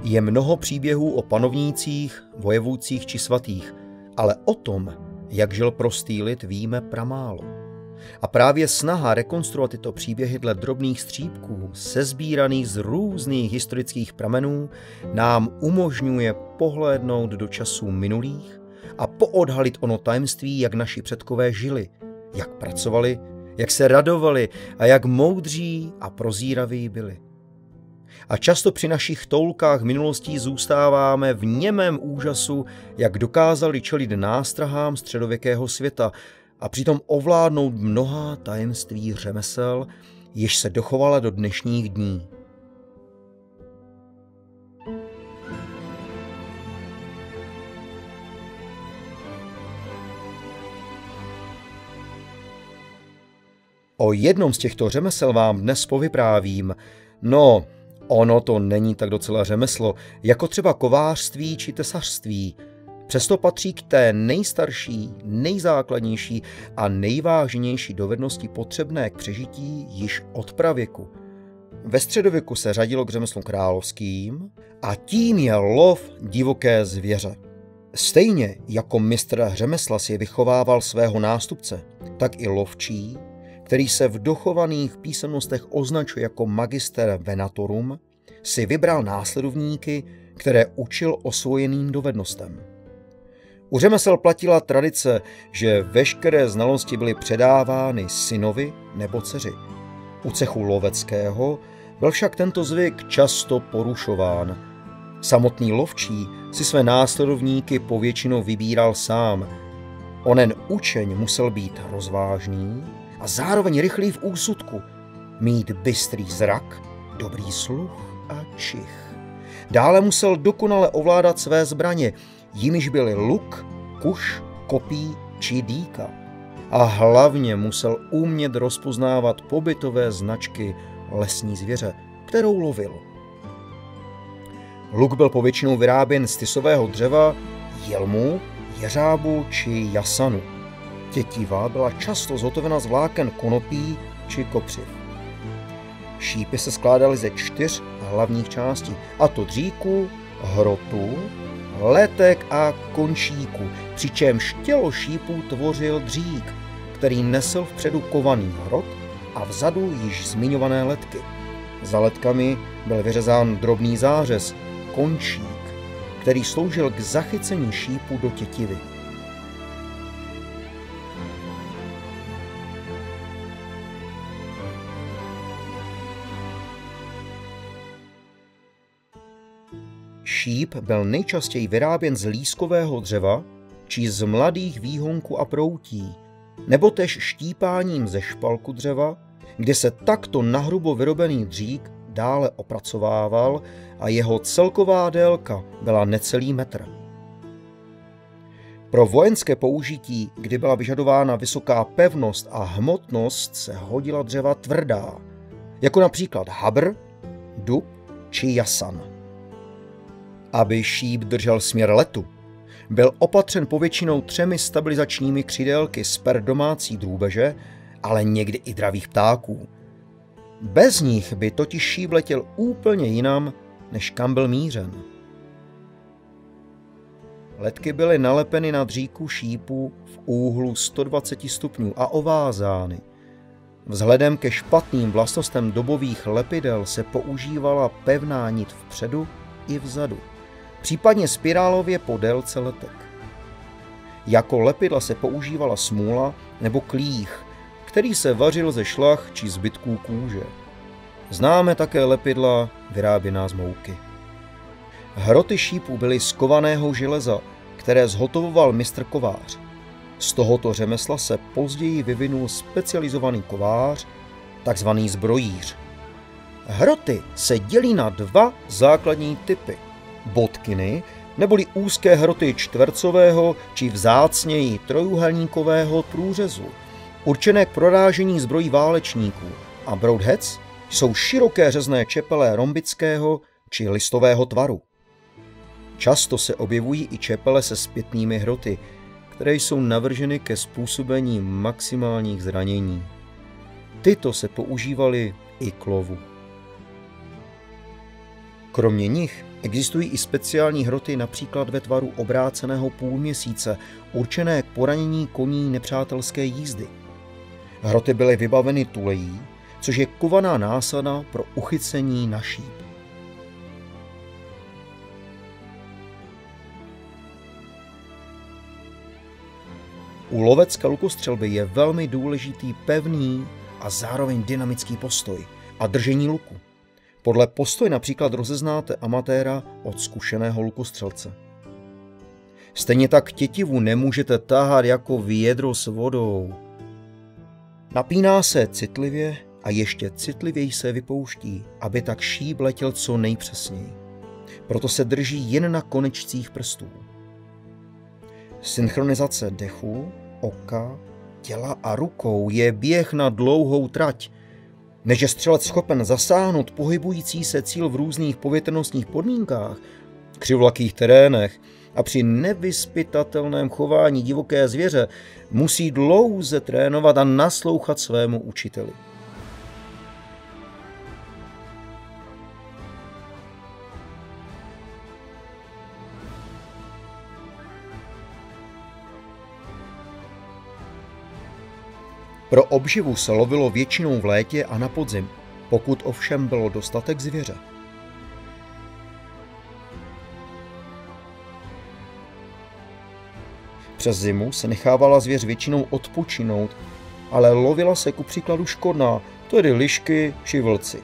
Je mnoho příběhů o panovnících, vojevůdcích či svatých, ale o tom, jak žil prostý lid, víme pramálo. A právě snaha rekonstruovat tyto příběhy dle drobných střípků, sesbíraných z různých historických pramenů, nám umožňuje pohlédnout do časů minulých a poodhalit ono tajemství, jak naši předkové žili, jak pracovali, jak se radovali a jak moudří a prozíraví byli. A často při našich toulkách minulostí zůstáváme v němém úžasu, jak dokázali čelit nástrahám středověkého světa a přitom ovládnout mnohá tajemství řemesel, jež se dochovala do dnešních dní. O jednom z těchto řemesel vám dnes povyprávím. No, ono to není tak docela řemeslo, jako třeba kovářství či tesařství. Přesto patří k té nejstarší, nejzákladnější a nejvážnější dovednosti potřebné k přežití již od pravěku. Ve středověku se řadilo k řemeslům královským a tím je lov divoké zvěře. Stejně jako mistr řemesla si vychovával svého nástupce, tak i lovčí, který se v dochovaných písemnostech označuje jako magister venatorum, si vybral následovníky, které učil osvojeným dovednostem. U řemesel platila tradice, že veškeré znalosti byly předávány synovi nebo dceři. U cechu loveckého byl však tento zvyk často porušován. Samotný lovčí si své následovníky povětšinou vybíral sám. Onen učeň musel být rozvážný a zároveň rychlý v úsudku, mít bystrý zrak, dobrý sluch a čich. Dále musel dokonale ovládat své zbraně, jimiž byly luk, kuš, kopí či dýka. A hlavně musel umět rozpoznávat pobytové značky lesní zvěře, kterou lovil. Luk byl povětšinou vyráběn z tysového dřeva, jelmu, jeřábu či jasanu. Tětiva byla často zhotovena z vláken konopí či kopřiv. Šípy se skládaly ze 4 hlavních částí, a to dříku, hrotu, letek a končíku, přičemž tělo šípů tvořil dřík, který nesl vpředu kovaný hrot a vzadu již zmiňované letky. Za letkami byl vyřezán drobný zářez, končík, který sloužil k zachycení šípu do tětivy. Šíp byl nejčastěji vyráběn z lískového dřeva či z mladých výhonků a proutí, nebo též štípáním ze špalku dřeva, kde se takto nahrubo vyrobený dřík dále opracovával a jeho celková délka byla necelý metr. Pro vojenské použití, kdy byla vyžadována vysoká pevnost a hmotnost, se hodila dřeva tvrdá, jako například habr, dub či jasan. Aby šíp držel směr letu, byl opatřen povětšinou 3 stabilizačními křidélky z per domácí drůbeže, ale někdy i dravých ptáků. Bez nich by totiž šíp letěl úplně jinam, než kam byl mířen. Letky byly nalepeny na dříku šípu v úhlu 120 stupňů a ovázány. Vzhledem ke špatným vlastnostem dobových lepidel se používala pevná nit vpředu i vzadu, případně spirálově po délce letek. Jako lepidla se používala smůla nebo klích, který se vařil ze šlach či zbytků kůže. Známe také lepidla vyráběná z mouky. Hroty šípů byly z kovaného železa, které zhotovoval mistr kovář. Z tohoto řemesla se později vyvinul specializovaný kovář, takzvaný zbrojíř. Hroty se dělí na 2 základní typy. Bodkyny, neboli úzké hroty čtvercového či vzácněji trojúhelníkového průřezu, určené k prorážení zbrojí válečníků, a broadheads jsou široké řezné čepele rombického či listového tvaru. Často se objevují i čepele se zpětnými hroty, které jsou navrženy ke způsobení maximálních zranění. Tyto se používaly i k lovu. Kromě nich Existují i speciální hroty například ve tvaru obráceného půlměsíce, určené k poranění koní nepřátelské jízdy. Hroty byly vybaveny tulejí, což je kovaná násada pro uchycení na šíp. U lovecké lukostřelby je velmi důležitý pevný a zároveň dynamický postoj a držení luku. Podle postoje například rozeznáte amatéra od zkušeného lukostřelce. Stejně tak tětivu nemůžete tahat jako vědro s vodou. Napíná se citlivě a ještě citlivěji se vypouští, aby tak šíp letěl co nejpřesněji. Proto se drží jen na konečcích prstů. Synchronizace dechu, oka, těla a rukou je běh na dlouhou trať. Než je střelec schopen zasáhnout pohybující se cíl v různých povětrnostních podmínkách, křivulakých terénech a při nevyzpytatelném chování divoké zvěře, musí dlouze trénovat a naslouchat svému učiteli. Pro obživu se lovilo většinou v létě a na podzim, pokud ovšem bylo dostatek zvěře. Přes zimu se nechávala zvěř většinou odpočinout, ale lovila se ku příkladu škodná, tedy lišky či vlci.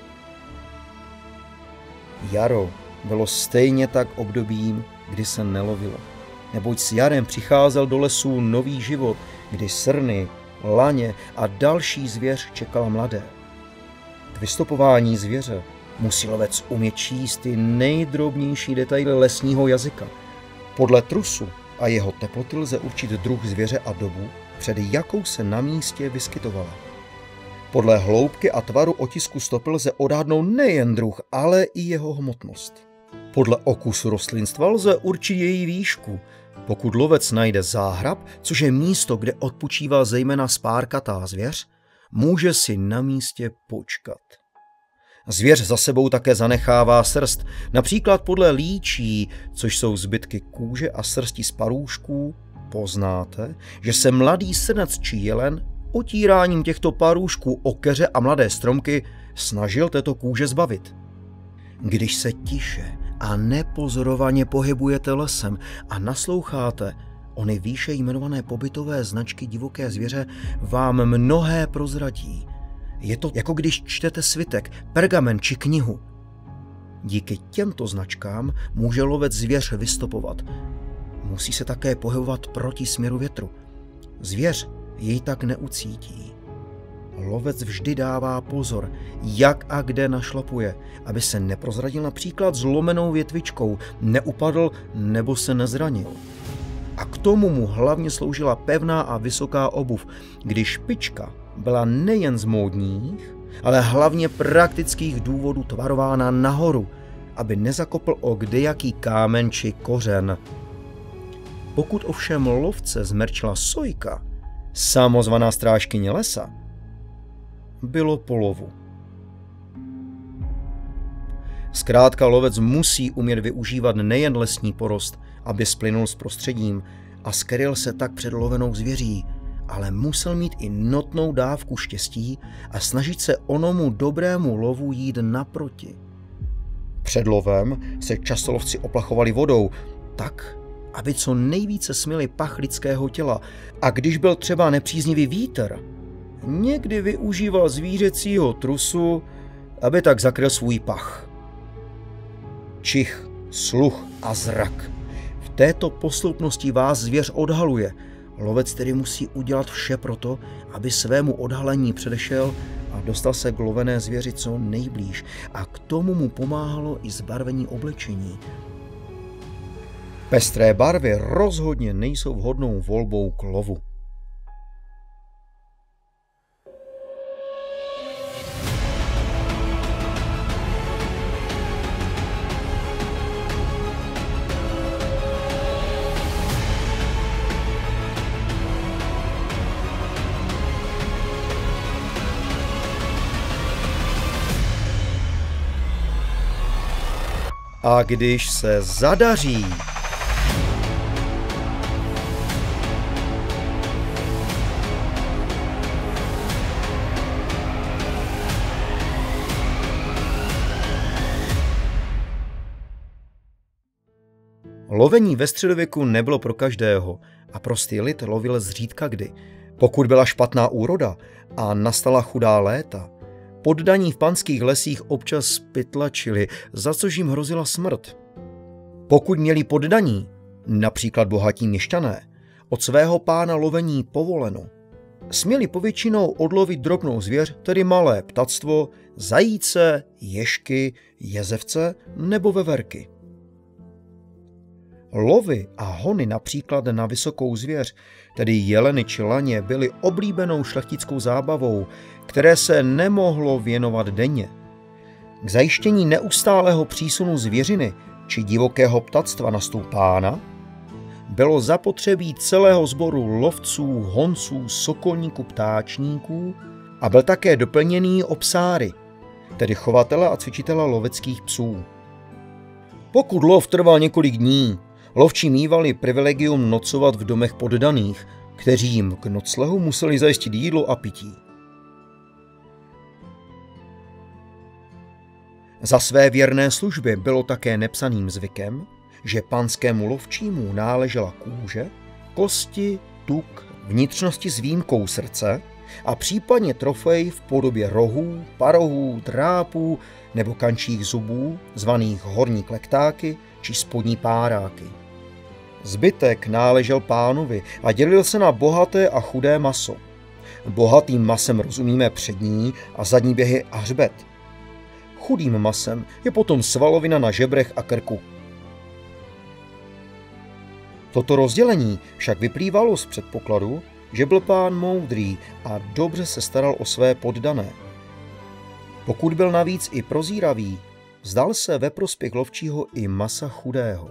Jaro bylo stejně tak obdobím, kdy se nelovilo, neboť s jarem přicházel do lesů nový život, kdy srny, laně a další zvěř čekala mladé. K vystupování zvěře musí lovec umět číst ty nejdrobnější detaily lesního jazyka. Podle trusu a jeho teploty lze určit druh zvěře a dobu, před jakou se na místě vyskytovala. Podle hloubky a tvaru otisku stopy lze odhadnout nejen druh, ale i jeho hmotnost. Podle okusu rostlinstva lze určit její výšku. Pokud lovec najde záhrab, což je místo, kde odpočívá zejména spárkatá zvěř, může si na místě počkat. Zvěř za sebou také zanechává srst, například podle líčí, což jsou zbytky kůže a srsti z parůšků, poznáte, že se mladý srnec či jelen otíráním těchto parůšků o keře a mladé stromky snažil této kůže zbavit. Když se tiše a nepozorovaně pohybujete lesem a nasloucháte, ony výše jmenované pobytové značky divoké zvěře vám mnohé prozradí. Je to jako když čtete svitek, pergamen či knihu. Díky těmto značkám může lovec zvěř vystopovat. Musí se také pohybovat proti směru větru. Zvěř jej tak neucítí. Lovec vždy dává pozor, jak a kde našlapuje, aby se neprozradil například zlomenou větvičkou, neupadl nebo se nezranil. A k tomu mu hlavně sloužila pevná a vysoká obuv, když špička byla nejen z módních, ale hlavně praktických důvodů tvarována nahoru, aby nezakopl o kdejaký kámen či kořen. Pokud ovšem lovce zmerčila sojka, samozvaná strážkyně lesa, bylo po lovu. Zkrátka lovec musí umět využívat nejen lesní porost, aby splynul s prostředím a skryl se tak před lovenou zvěří, ale musel mít i notnou dávku štěstí a snažit se onomu dobrému lovu jít naproti. Před lovem se často lovci oplachovali vodou, tak, aby co nejvíce smyli pach lidského těla, a když byl třeba nepříznivý vítr, někdy využíval zvířecího trusu, aby tak zakryl svůj pach. Čich, sluch a zrak. V této posloupnosti vás zvěř odhaluje. Lovec tedy musí udělat vše proto, aby svému odhalení předešel a dostal se k lovené zvěři co nejblíž. A k tomu mu pomáhalo i zbarvení oblečení. Pestré barvy rozhodně nejsou vhodnou volbou k lovu. A když se zadaří, lovení ve středověku nebylo pro každého a prostý lid lovil zřídka kdy. Pokud byla špatná úroda a nastala chudá léta, poddaní v panských lesích občas pytlačili, za což jim hrozila smrt. Pokud měli poddaní, například bohatí měšťané, od svého pána lovení povoleno, směli povětšinou odlovit drobnou zvěř, tedy malé ptactvo, zajíce, ježky, jezevce nebo veverky. Lovy a hony například na vysokou zvěř, tedy jeleny či laně, byly oblíbenou šlechtickou zábavou, které se nemohlo věnovat denně. K zajištění neustálého přísunu zvěřiny či divokého ptactva na stůl pána bylo zapotřebí celého sboru lovců, honců, sokolníků, ptáčníků a byl také doplněný o psáry, tedy chovatele a cvičitele loveckých psů. Pokud lov trval několik dní, lovčí mívali privilegium nocovat v domech poddaných, kteří jim k noclehu museli zajistit jídlo a pití. Za své věrné služby bylo také nepsaným zvykem, že panskému lovčímu náležela kůže, kosti, tuk, vnitřnosti s výjimkou srdce a případně trofej v podobě rohů, parohů, drápů nebo kančích zubů, zvaných horní klektáky či spodní páráky. Zbytek náležel pánovi a dělil se na bohaté a chudé maso. Bohatým masem rozumíme přední a zadní běhy a hřbet. Chudým masem je potom svalovina na žebrech a krku. Toto rozdělení však vyplývalo z předpokladu, že byl pán moudrý a dobře se staral o své poddané. Pokud byl navíc i prozíravý, vzdal se ve prospěch lovčího i masa chudého.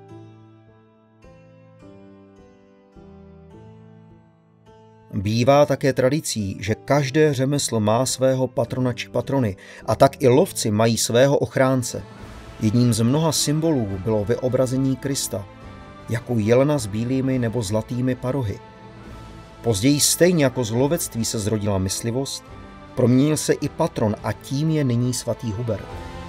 Bývá také tradicí, že každé řemeslo má svého patrona či patrony a tak i lovci mají svého ochránce. Jedním z mnoha symbolů bylo vyobrazení Krista, jako jelena s bílými nebo zlatými parohy. Později stejně jako z lovectví se zrodila myslivost, proměnil se i patron a tím je nyní svatý Hubert.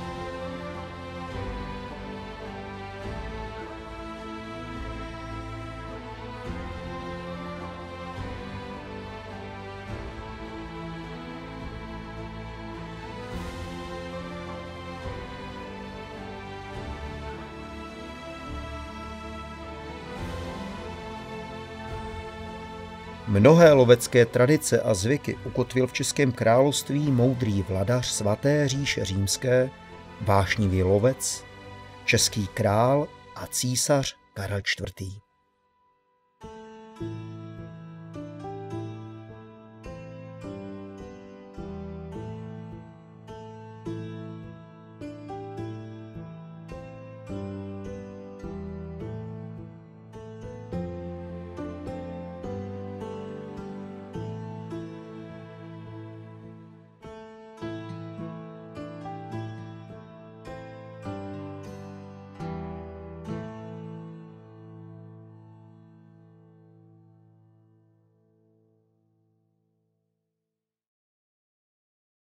Mnohé lovecké tradice a zvyky ukotvil v Českém království moudrý vladař svaté říše římské, vášnivý lovec, český král a císař Karel IV.